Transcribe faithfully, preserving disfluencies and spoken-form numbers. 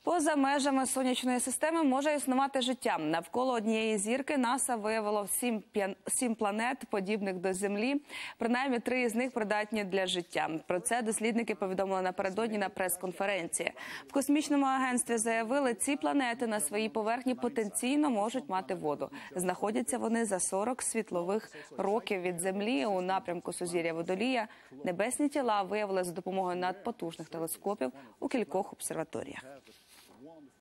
Поза межами сонячної системи може існувати життя. Навколо однієї зірки НАСА виявило сім, сім планет, подібних до Землі. Принаймні, три із них придатні для життя. Про це дослідники повідомили напередодні на прес-конференції. В космічному агентстві заявили, ці планети на своїй поверхні потенційно можуть мати воду. Знаходяться вони за сорок світлових років від Землі у напрямку сузір'я Водолія. Небесні тіла виявили за допомогою надпотужних телескопів у кількох обсерваторіях.